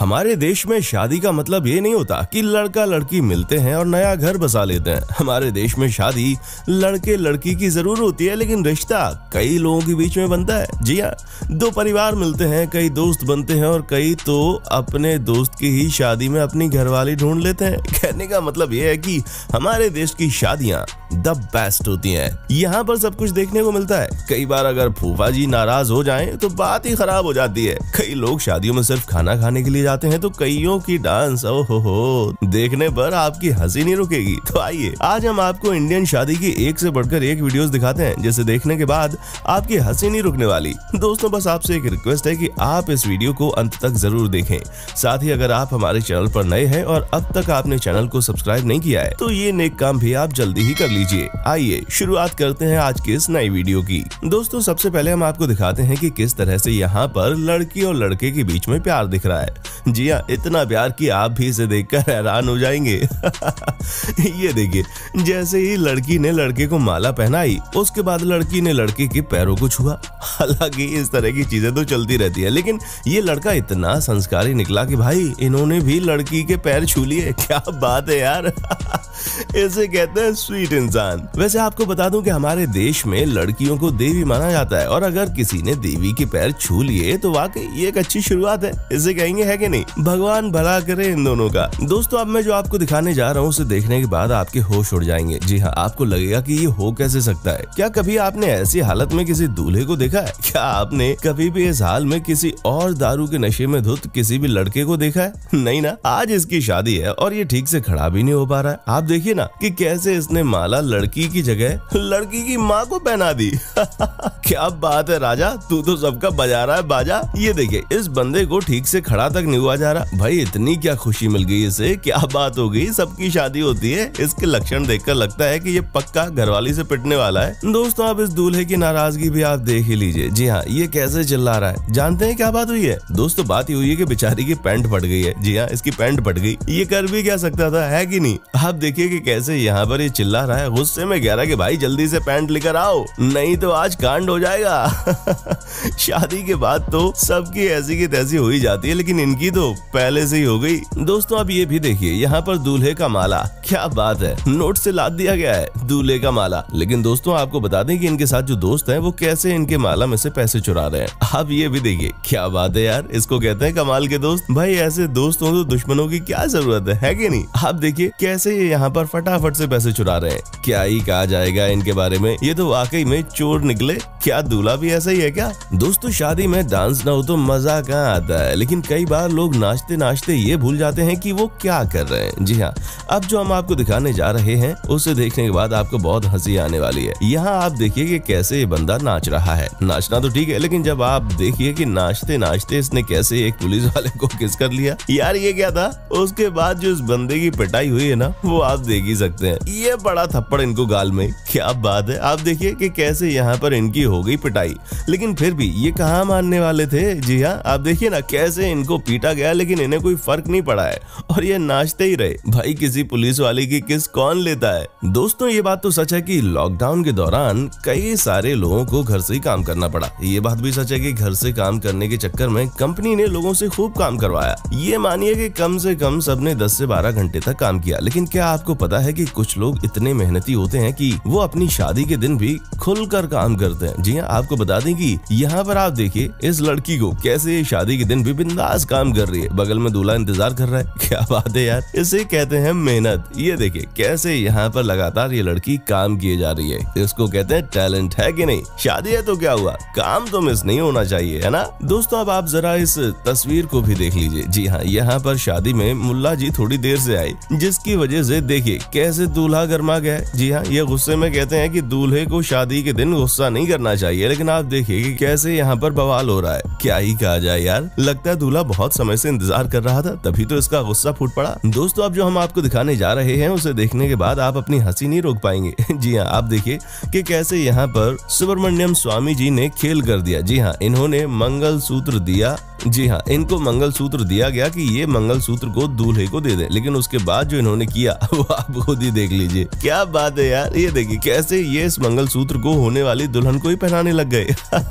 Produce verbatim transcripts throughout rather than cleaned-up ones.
हमारे देश में शादी का मतलब ये नहीं होता कि लड़का लड़की मिलते हैं और नया घर बसा लेते हैं। हमारे देश में शादी लड़के लड़की की जरूर होती है, लेकिन रिश्ता कई लोगों के बीच में बनता है। जी हाँ, दो परिवार मिलते हैं, कई दोस्त बनते हैं और कई तो अपने दोस्त की ही शादी में अपनी घरवाली ढूंढ लेते हैं। कहने का मतलब ये है कि हमारे देश की शादियां द बेस्ट होती हैं। यहाँ पर सब कुछ देखने को मिलता है। कई बार अगर फूफा जी नाराज हो जाएं तो बात ही खराब हो जाती है। कई लोग शादियों में सिर्फ खाना खाने के लिए जाते हैं तो कईयों की डांस ओ हो हो देखने पर आपकी हंसी नहीं रुकेगी। तो आइए आज हम आपको इंडियन शादी की एक से बढ़कर एक वीडियोस दिखाते हैं, जिसे देखने के बाद आपकी हंसी नहीं रुकने वाली। दोस्तों बस आपसे एक रिक्वेस्ट है कि आप इस वीडियो को अंत तक जरूर देखें। साथ ही अगर आप हमारे चैनल पर नए हैं और अब तक आपने चैनल को सब्सक्राइब नहीं किया है तो ये नेक काम भी आप जल्दी ही कर लीजिए। आइए शुरुआत करते हैं आज की इस नई वीडियो की। दोस्तों सबसे पहले हम आपको दिखाते हैं कि किस तरह से यहाँ पर लड़की और लड़के के बीच में प्यार दिख रहा है। जी हाँ, इतना प्यार कि आप भी इसे देखकर हैरान हो जाएंगे। ये देखिए, जैसे ही लड़की ने लड़के को माला पहनाई उसके बाद लड़की ने लड़के के पैरों को छुआ। हालांकि इस तरह की चीजें तो चलती रहती है, लेकिन ये लड़का इतना संस्कारी निकला कि भाई इन्होंने भी लड़की के पैर छू लिए। क्या बात है यार। इसे कहते हैं स्वीट इंसान। वैसे आपको बता दूं कि हमारे देश में लड़कियों को देवी माना जाता है और अगर किसी ने देवी के पैर छू लिए तो वाकई ये एक अच्छी शुरुआत है। इसे कहेंगे है कि नहीं। भगवान भला करे इन दोनों का। दोस्तों अब मैं जो आपको दिखाने जा रहा हूँ उसे देखने के बाद आपके होश उड़ जाएंगे। जी हाँ, आपको लगेगा कि ये हो कैसे सकता है। क्या कभी आपने ऐसी हालत में किसी दूल्हे को देखा है? क्या आपने कभी भी इस हाल में किसी और दारू के नशे में धुत किसी भी लड़के को देखा है? नहीं ना। आज इसकी शादी है और ये ठीक से खड़ा भी नहीं हो पा रहा है। आप देखिए ना कि कैसे इसने माला लड़की की जगह लड़की की माँ को पहना दी। क्या बात है राजा, तू तो सबका बजा रहा है बाजा। ये देखिए, इस बंदे को ठीक से खड़ा तक नहीं हुआ जा रहा। भाई इतनी क्या खुशी मिल गई इसे, क्या बात हो गई। सबकी शादी होती है। इसके लक्षण देखकर लगता है कि ये पक्का घरवाली से पिटने वाला है। दोस्तों अब इस दूल्हे की नाराजगी भी आप देख ही लीजिए। जी हाँ, ये कैसे चिल्ला रहा है। जानते हैं क्या बात हुई है? दोस्तों बात ही हुई है कि बेचारी की पैंट फट गई है। जी हाँ, इसकी पैंट फट गई। ये कर भी क्या सकता था, है कि नहीं। आप देखिए कि कैसे यहाँ पर ये चिल्ला रहा है। गुस्से में कह रहा है कि भाई जल्दी से पैंट लेकर आओ, नहीं तो आज कांड हो जाएगा। शादी के बाद तो सबकी ऐसी की तैसी हो ही जाती है, लेकिन इनकी तो पहले से ही हो गई। दोस्तों अब ये भी देखिए, यहाँ पर दूल्हे का माला। क्या बात है, नोट से लाद दिया गया है दूल्हे का माला। लेकिन दोस्तों आपको बता दें कि इनके साथ जो दोस्त हैं वो कैसे इनके माला में से पैसे चुरा रहे हैं। आप ये भी देखिए। क्या बात है यार, इसको कहते हैं कमाल के दोस्त। भाई ऐसे दोस्त हो तो दुश्मनों की क्या जरूरत है, है कि नहीं। आप देखिए कैसे ये यहाँ पर फटाफट से पैसे चुरा रहे हैं। क्या ही कहा जाएगा इनके बारे में, ये तो वाकई में चोर निकले। क्या दूल्हा भी ऐसा ही है क्या। दोस्तों शादी में डांस ना हो तो मजा कहाँ आता है, लेकिन कई बार लोग नाचते नाचते ये भूल जाते हैं कि वो क्या कर रहे हैं। जी हाँ, अब जो हम आपको दिखाने जा रहे हैं उसे देखने के बाद आपको बहुत हंसी आने वाली है। यहाँ आप देखिए कि कैसे ये बंदा नाच रहा है। नाचना तो ठीक है, लेकिन जब आप देखिए कि नाचते नाचते इसने कैसे एक पुलिस वाले को किस कर लिया। यार ये क्या था। उसके बाद जो इस बंदे की पिटाई हुई है ना, वो आप देख ही सकते हैं। ये बड़ा थप्पड़ इनको गाल में। क्या बात है। आप देखिए कि कैसे यहाँ पर इनकी हो गई पिटाई, लेकिन फिर भी ये कहाँ मानने वाले थे। जी हाँ, आप देखिए ना कैसे इनको पीटा गया, लेकिन इन्हें कोई फर्क नहीं पड़ा है और ये नाचते ही रहे। भाई किसी पुलिस वाले की किस कौन लेता है। दोस्तों ये बात तो सच है कि लॉकडाउन के दौरान कई सारे लोगों को घर से ही काम करना पड़ा। ये बात भी सच है कि घर से काम करने के चक्कर में कंपनी ने लोगों से खूब काम करवाया। ये मानिए कि कम से कम सबने दस से बारह घंटे तक काम किया। लेकिन क्या आपको पता है कि कुछ लोग इतने मेहनती होते हैं कि वो अपनी शादी के दिन भी खुलकर काम करते हैं। जी हाँ, आपको बता दें कि यहाँ पर आप देखिए इस लड़की को कैसे शादी के दिन भी बिंदास काम कर रही है। बगल में दूल्हा इंतजार कर रहा है। क्या बात है यार, इसे कहते हैं मेहनत। ये देखिए कैसे यहाँ पर लगातार ये लड़की काम किए जा रही है। इसको कहते हैं टैलेंट, है कि नहीं। शादी है तो क्या हुआ, काम तो मिस नहीं होना चाहिए, है ना। दोस्तों अब आप जरा इस तस्वीर को भी देख लीजिए। जी हाँ, यहाँ पर शादी में मुल्ला जी थोड़ी देर से आए, जिसकी वजह से देखिए कैसे दूल्हा गर्मा गया है। जी हाँ, ये गुस्से में कहते हैं कि दूल्हे को शादी के दिन गुस्सा नहीं करना चाहिए, लेकिन आप देखिए कि कैसे यहाँ पर बवाल हो रहा है। क्या ही कहा जाए यार, लगता है दूल्हा बहुत समय से इंतजार कर रहा था, तभी तो इसका गुस्सा फूट पड़ा। दोस्तों अब जो हम आपको दिखाने जा रहे हैं उसे देखने के बाद आप अपनी हंसी नहीं रोक पाएंगे। जी हाँ, आप देखिए कि कैसे यहाँ पर सुब्रमण्यम स्वामी जी ने खेल कर दिया। जी हाँ, इन्होंने मंगल सूत्र दिया। जी हाँ, इनको मंगल सूत्र दिया गया कि ये मंगल सूत्र को दूल्हे को दे दे, लेकिन उसके बाद जो इन्होंने किया वो आप खुद ही देख लीजिए। क्या बात है यार, ये देखिए कैसे ये इस मंगल सूत्र को होने वाली दुल्हन को ही पहनाने लग गए।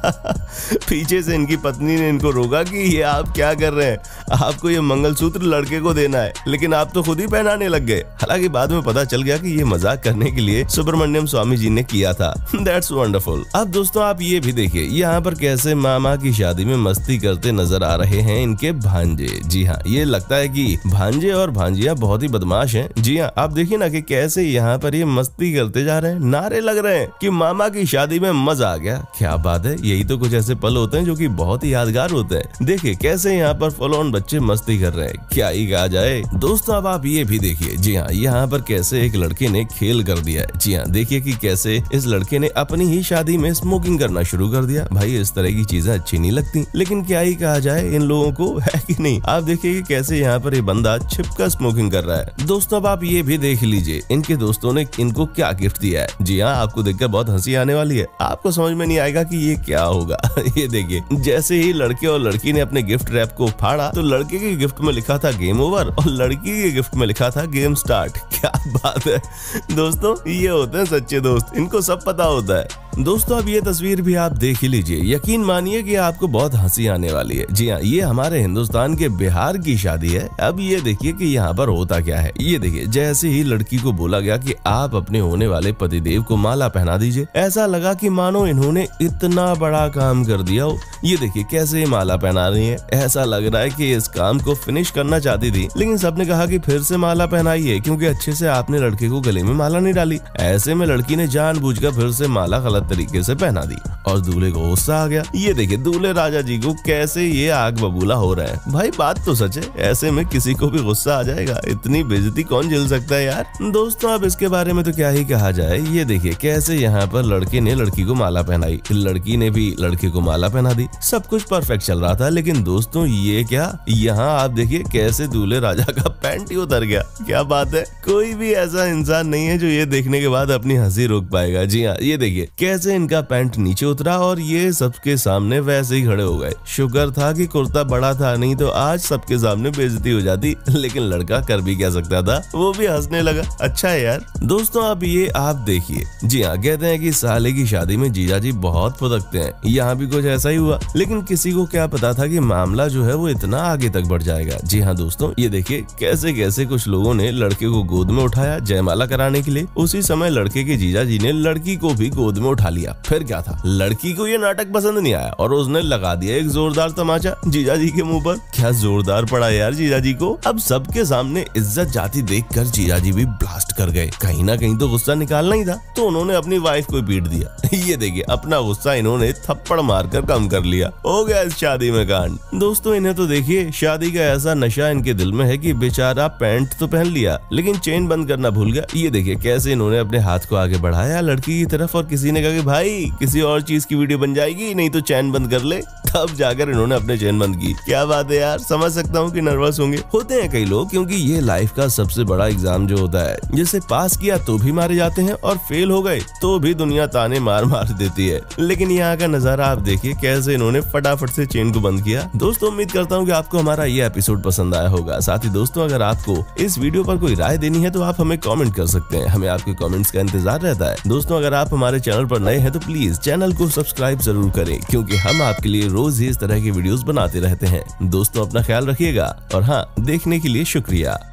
पीछे से इनकी पत्नी ने इनको रोका कि ये आप क्या कर रहे हैं, आपको ये मंगलसूत्र लड़के को देना है, लेकिन आप तो खुद ही पहनाने लग गए। हालांकि बाद में पता चल गया कि ये मजाक करने के लिए सुब्रमण्यम स्वामी जी ने किया था। That's wonderful. अब दोस्तों आप ये भी देखिए यहाँ पर कैसे मामा की शादी में मस्ती करते नजर आ रहे हैं इनके भांजे। जी हाँ, ये लगता है कि भांजे और भांजिया बहुत ही बदमाश हैं। जी हाँ, आप देखिए ना कि कैसे यहाँ पर ये मस्ती करते जा रहे हैं, नारे लग रहे हैं कि मामा की शादी में मजा आ गया। क्या बात है, यही तो कुछ ऐसे पल होते हैं जो कि बहुत ही यादगार होते हैं। देखिए कैसे यहाँ पर फुल ऑन बच्चे मस्ती कर रहे हैं, क्या ही कहा जाए। दोस्तों अब आप ये भी देखिए, जी हाँ, यहाँ पर कैसे एक लड़के ने खेल कर दिया है। जी हाँ, देखिए कि कैसे इस लड़के ने अपनी ही शादी में स्मोकिंग करना शुरू कर दिया। भाई इस तरह की चीजें अच्छी नहीं लगती, लेकिन क्या ही कहा जाए इन लोगों को, है कि नहीं। आप देखिए कि कैसे यहाँ पर ये बंदा छिपकर स्मोकिंग कर रहा है। दोस्तों अब आप ये भी देख लीजिए इनके दोस्तों ने इनको क्या गिफ्ट दिया है। जी हाँ, आपको देखकर बहुत हंसी आने वाली है, आपको समझ में नहीं आएगा कि ये क्या होगा। ये देखिए जैसे ही लड़के और लड़की ने अपने गिफ्ट रैप को फाड़ा तो लड़के के गिफ्ट में लिखा था गेम ओवर और लड़की के गिफ्ट में लिखा था गेम स्टार्ट। क्या बात है दोस्तों, ये होते हैं सच्चे दोस्त, इनको सब पता होता है। दोस्तों अब ये तस्वीर भी आप देख ही लीजिए, यकीन मानिए कि आपको बहुत हंसी आने वाली है। जी हाँ, ये हमारे हिंदुस्तान के बिहार की शादी है। अब ये देखिए कि यहाँ पर होता क्या है। ये देखिए जैसे ही लड़की को बोला गया कि आप अपने होने वाले पतिदेव को माला पहना दीजिए, ऐसा लगा कि मानो इन्होंने इतना बड़ा काम कर दिया हो। ये देखिए कैसे माला पहना रही है, ऐसा लग रहा है कि इस काम को फिनिश करना चाहती थी, लेकिन सबने कहा कि फिर से माला पहनाइए क्योंकि अच्छे से आपने लड़के को गले में माला नहीं डाली। ऐसे में लड़की ने जानबूझकर फिर से माला गलत तरीके से पहना दी और दूल्हे को गुस्सा आ गया। ये देखिए दूल्हे राजा जी को कैसे ये आग बबूला हो रहा है। भाई बात तो सच है, ऐसे में किसी को भी गुस्सा आ जाएगा, इतनी बेइज्जती कौन झेल सकता है यार। दोस्तों अब इसके बारे में तो क्या ही कहा जाए। ये देखिए कैसे यहाँ पर लड़के ने लड़की को माला पहनाई, लड़की ने भी लड़के को माला पहना दी, सब कुछ परफेक्ट चल रहा था। लेकिन दोस्तों ये क्या, यहाँ आप देखिए कैसे दूल्हे राजा का पैंट ही उतर गया। क्या बात है, कोई भी ऐसा इंसान नहीं है जो ये देखने के बाद अपनी हंसी रोक पाएगा। जी हाँ, ये देखिए कैसे इनका पैंट नीचे उतरा और ये सबके सामने वैसे ही खड़े हो गए। शुक्र था कि कुर्ता बड़ा था, नहीं तो आज सबके सामने बेइज्जती हो जाती। लेकिन लड़का कर भी क्या सकता था, वो भी हंसने लगा। अच्छा है यार। दोस्तों अब ये आप देखिए, जी हाँ, कहते हैं कि साले की शादी में जीजा जी बहुत फुदकते हैं। यहाँ भी कुछ ऐसा ही हुआ, लेकिन किसी को क्या पता था कि मामला जो है वो इतना आगे तक बढ़ जाएगा। जी हाँ दोस्तों, ये देखिए कैसे कैसे कुछ लोगों ने लड़के को गोद में उठाया जयमाला कराने के लिए। उसी समय लड़के के जीजा जी ने लड़की को भी गोद में उठा लिया। फिर क्या था, लड़की को ये नाटक पसंद नहीं आया और उसने लगा दिया एक जोरदार तमाचा जीजा जी के मुंह पर। क्या जोरदार पड़ा यार जीजा जी को। अब सबके सामने इज्जत जाती देखकर जीजा जी भी ब्लास्ट कर गए। कहीं ना कहीं तो गुस्सा निकालना ही था, तो उन्होंने अपनी वाइफ को पीट दिया। ये देखिए अपना गुस्सा इन्होंने थप्पड़ मारकर कम कर लिया। हो गया इस शादी में कांड। दोस्तों इन्हें तो देखिए शादी का ऐसा नशा इनके दिल में है कि बेचारा पैंट तो पहन लिया लेकिन चेन बंद करना भूल गया। ये देखिए कैसे इन्होंने अपने हाथ को आगे बढ़ाया लड़की की तरफ और किसी ने कहा कि भाई किसी और चीज की वीडियो बन जाएगी, नहीं तो चैन बंद कर ले। तब जाकर इन्होंने अपने चैन बंद की। क्या बात है यार, समझ सकता हूँ कि नर्वस होंगे, होते हैं कई लोग, क्योंकि ये लाइफ का सबसे बड़ा एग्जाम जो होता है, जिसे पास किया तो भी मारे जाते हैं और फेल हो गए तो भी दुनिया ताने मार मार देती है। लेकिन यहाँ का नजारा आप देखिए कैसे इन्होंने फटाफट से चेन को बंद किया। दोस्तों उम्मीद करता हूँ कि आपको हमारा ये एपिसोड पसंद आया होगा। साथ ही दोस्तों अगर आपको इस वीडियो पर कोई राय देनी है तो आप हमें कमेंट कर सकते हैं, हमें आपके कमेंट्स का इंतजार रहता है। दोस्तों अगर आप हमारे चैनल पर नए हैं तो प्लीज चैनल को सब्सक्राइब जरूर करें, क्योंकि हम आपके लिए रोज ही इस तरह की वीडियोस बनाते रहते हैं। दोस्तों अपना ख्याल रखिएगा और हाँ, देखने के लिए शुक्रिया।